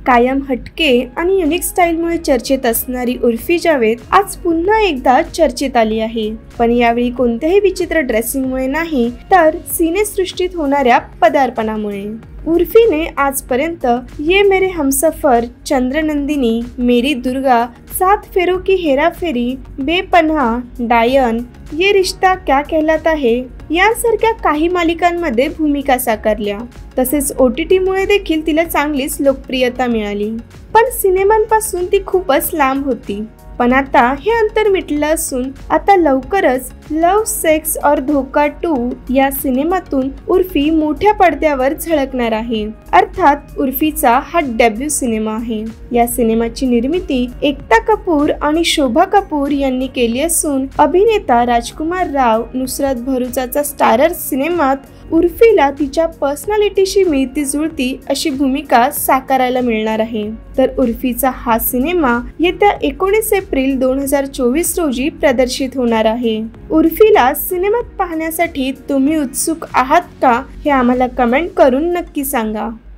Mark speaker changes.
Speaker 1: कायम हटके आणि युनिक स्टाईलमुळे चर्चेत असणारी उर्फी जावेद आज पुन्हा एकदा चर्चेत आली आहे, पण यावेळी कोणत्याही विचित्र ड्रेसिंगमुळे नाही, तर सिनेसृष्टीत होणाऱ्या पदार्पणामुळे। उर्फीने आजपर्यंत ये मेरे हमसफर, चंद्रनंदिनी, मेरी दुर्गा, सात फेरों की हेराफेरी, बेपनाह, डायन, ये रिश्ता क्या कहलाता है यांसारख्या काही मालिकांमध्ये भूमिका साकारल्या। तसेच OTTमुळे देखील तिला चांगलीच लोकप्रियता मिळाली, पण सिनेमांपासून ती खूपच लांब होती। पण आता हे अंतर मिटलं असून आता लवकरच लव, सेक्स और धोखा 2 या सिनेमातून उर्फी मोठ्या पडद्यावर झळकणार आहे। अर्थात उर्फीचा हा डेब्यू सिनेमा आहे। या सिनेमाची निर्मिती एकता कपूर आणि शोभा कपूर यांनी केली असून अभिनेता राजकुमार राव, नुसरत भरूचाचा स्टारर सिनेमात उर्फीला तिच्या पर्सनॅलिटीशी मिळती जुळती अशी भूमिका साकारायला मिळणार आहे। तर उर्फीचा हा सिनेमा येत्या 19 एप्रिल 2024 रोजी प्रदर्शित होणार आहे। उर्फीला सिनेमात पाहण्यासाठी तुम्ही उत्सुक आहात का, हे आम्हाला कमेंट करून नक्की सांगा।